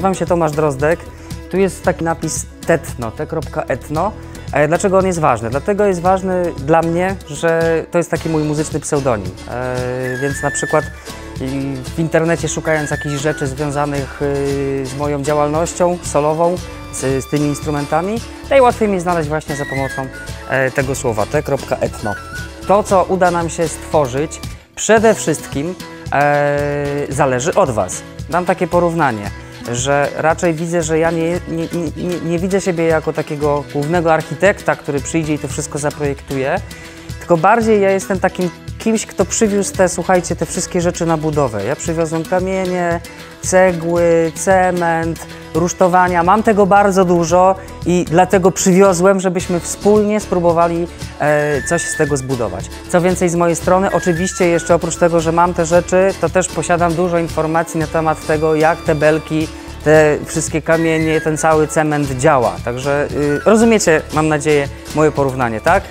Nazywam się Tomasz Drozdek. Tu jest taki napis Tetno, t.etno. Dlaczego on jest ważny? Dlatego jest ważny dla mnie, że to jest taki mój muzyczny pseudonim. Więc na przykład w internecie szukając jakichś rzeczy związanych z moją działalnością solową, z tymi instrumentami, najłatwiej mi znaleźć właśnie za pomocą tego słowa t.etno. To, co uda nam się stworzyć, przede wszystkim zależy od Was. Dam takie porównanie, że raczej widzę, że ja nie widzę siebie jako takiego głównego architekta, który przyjdzie i to wszystko zaprojektuje, tylko bardziej ja jestem takim kimś, kto przywiózł słuchajcie, te wszystkie rzeczy na budowę. Ja przywiozłem kamienie, cegły, cement, rusztowania. Mam tego bardzo dużo i dlatego przywiozłem, żebyśmy wspólnie spróbowali coś z tego zbudować. Co więcej z mojej strony, oczywiście jeszcze oprócz tego, że mam te rzeczy, to też posiadam dużo informacji na temat tego, jak te belki, te wszystkie kamienie, ten cały cement działa. Także rozumiecie, mam nadzieję, moje porównanie, tak?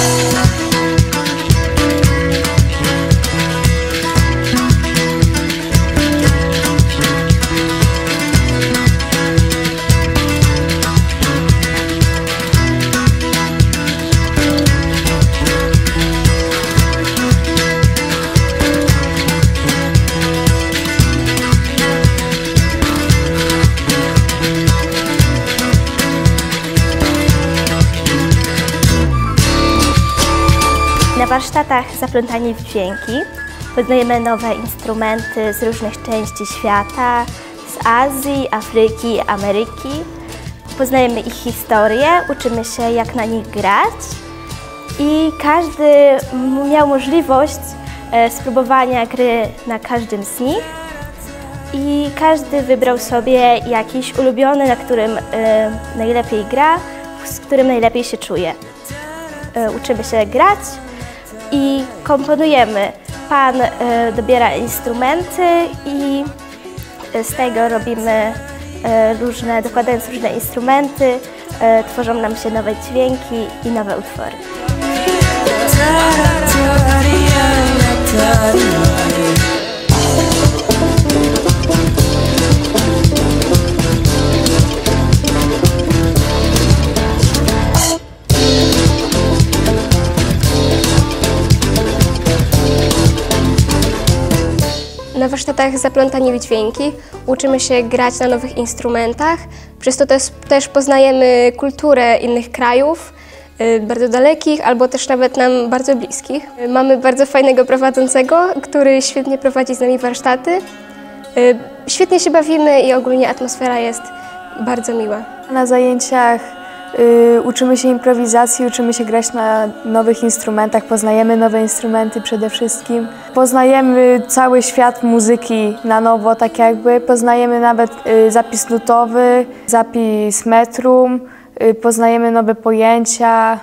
Na warsztatach Zaplątani w dźwięki poznajemy nowe instrumenty z różnych części świata, z Azji, Afryki, Ameryki. Poznajemy ich historię, uczymy się jak na nich grać i każdy miał możliwość spróbowania gry na każdym z nich i każdy wybrał sobie jakiś ulubiony, na którym najlepiej gra, z którym najlepiej się czuje. Uczymy się grać i komponujemy. Pan dobiera instrumenty i z tego robimy dokładając różne instrumenty, tworzą nam się nowe dźwięki i nowe utwory. Na warsztatach Zaplątani w dźwięki uczymy się grać na nowych instrumentach, przez to też poznajemy kulturę innych krajów, bardzo dalekich albo też nawet nam bardzo bliskich. Mamy bardzo fajnego prowadzącego, który świetnie prowadzi z nami warsztaty. Świetnie się bawimy i ogólnie atmosfera jest bardzo miła. Na zajęciach uczymy się improwizacji, uczymy się grać na nowych instrumentach, poznajemy nowe instrumenty przede wszystkim. Poznajemy cały świat muzyki na nowo, tak jakby. Poznajemy nawet zapis nutowy, zapis metrum, poznajemy nowe pojęcia.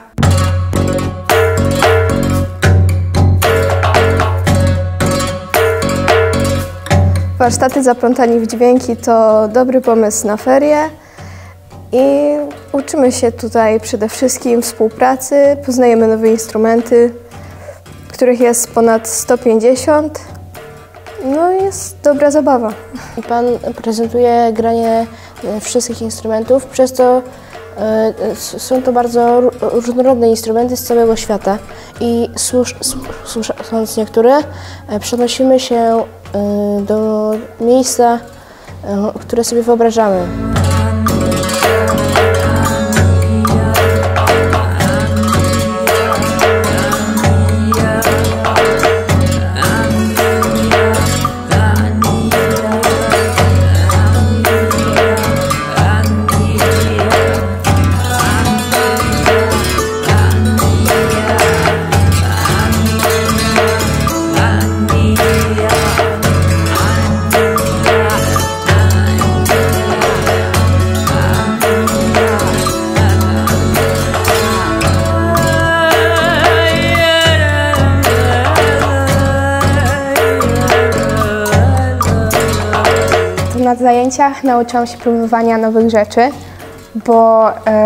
Warsztaty Zaplątani w dźwięki to dobry pomysł na ferie. I uczymy się tutaj przede wszystkim współpracy, poznajemy nowe instrumenty, których jest ponad 150. No i jest dobra zabawa. Pan prezentuje granie wszystkich instrumentów, przez to są to bardzo różnorodne instrumenty z całego świata i słuchając niektóre, przenosimy się do miejsca, które sobie wyobrażamy. Na zajęciach nauczyłam się próbowania nowych rzeczy, bo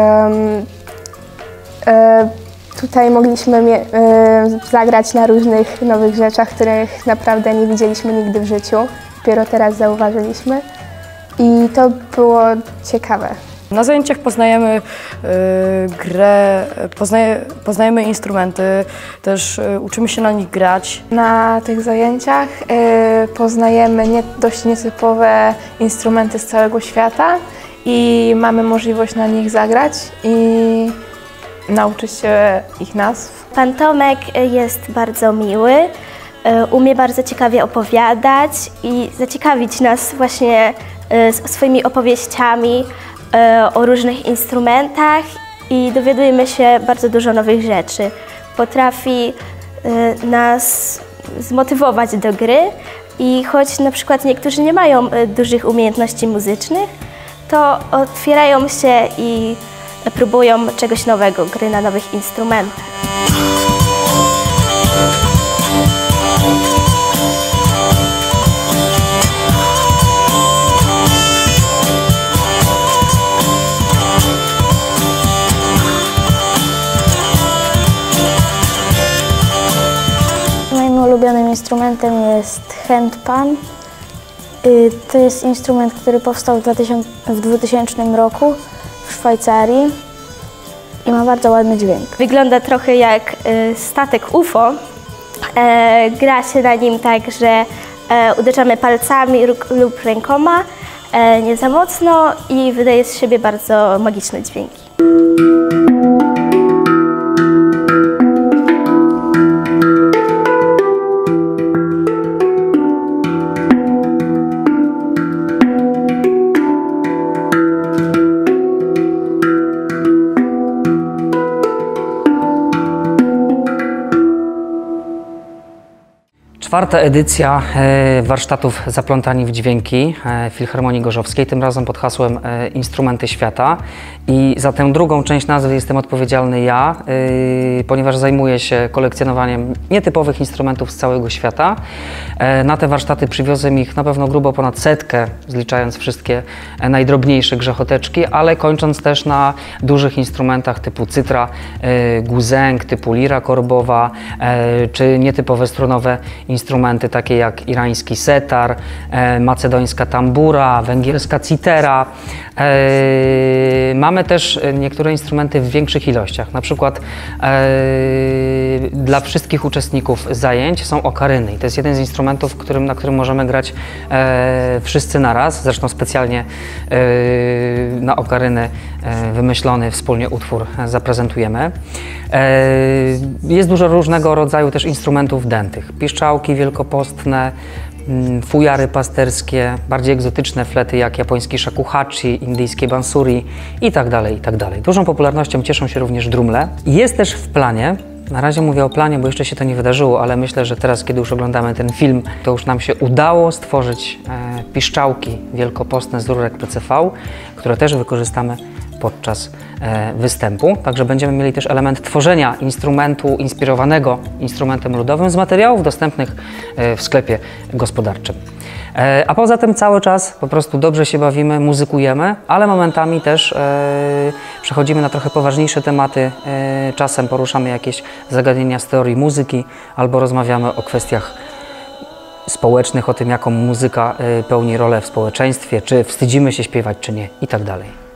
tutaj mogliśmy zagrać na różnych nowych rzeczach, których naprawdę nie widzieliśmy nigdy w życiu. Dopiero teraz zauważyliśmy. i to było ciekawe. Na zajęciach poznajemy grę, poznajemy instrumenty, też uczymy się na nich grać. Na tych zajęciach poznajemy dość nietypowe instrumenty z całego świata i mamy możliwość na nich zagrać i nauczyć się ich nazw. Pan Tomek jest bardzo miły, umie bardzo ciekawie opowiadać i zaciekawić nas właśnie swoimi opowieściami o różnych instrumentach i dowiadujemy się bardzo dużo nowych rzeczy. Potrafi nas zmotywować do gry i choć na przykład niektórzy nie mają dużych umiejętności muzycznych, to otwierają się i próbują czegoś nowego, gry na nowych instrumentach. Moim ulubionym instrumentem jest handpan. To jest instrument, który powstał w 2000 roku w Szwajcarii i ma bardzo ładny dźwięk. Wygląda trochę jak statek UFO. Gra się na nim tak, że uderzamy palcami lub rękoma nie za mocno i wydaje z siebie bardzo magiczne dźwięki. Czwarta edycja warsztatów Zaplątani w dźwięki Filharmonii Gorzowskiej, tym razem pod hasłem Instrumenty Świata. I za tę drugą część nazwy jestem odpowiedzialny ja, ponieważ zajmuję się kolekcjonowaniem nietypowych instrumentów z całego świata. Na te warsztaty przywiozłem ich na pewno grubo ponad 100, zliczając wszystkie najdrobniejsze grzechoteczki, ale kończąc też na dużych instrumentach typu cytra, guzeng, typu lira korbowa, czy nietypowe strunowe instrumenty takie jak irański setar, macedońska tambura, węgierska citera. Mamy też niektóre instrumenty w większych ilościach. Na przykład dla wszystkich uczestników zajęć są okaryny. I to jest jeden z instrumentów, na którym możemy grać wszyscy naraz. Zresztą specjalnie na okaryny wymyślony wspólnie utwór zaprezentujemy. Jest dużo różnego rodzaju też instrumentów dętych. Piszczałki wielkopostne, fujary pasterskie, bardziej egzotyczne flety jak japoński shakuhachi, indyjskie bansuri itd., itd. Dużą popularnością cieszą się również drumle. Jest też w planie, na razie mówię o planie, bo jeszcze się to nie wydarzyło, ale myślę, że teraz, kiedy już oglądamy ten film, to już nam się udało stworzyć piszczałki wielkopostne z rurek PCV, które też wykorzystamy podczas występu. Także będziemy mieli też element tworzenia instrumentu inspirowanego instrumentem ludowym z materiałów dostępnych w sklepie gospodarczym. A poza tym cały czas po prostu dobrze się bawimy, muzykujemy, ale momentami też przechodzimy na trochę poważniejsze tematy. Czasem poruszamy jakieś zagadnienia z teorii muzyki albo rozmawiamy o kwestiach społecznych, o tym, jaką muzyka pełni rolę w społeczeństwie, czy wstydzimy się śpiewać, czy nie, i tak dalej.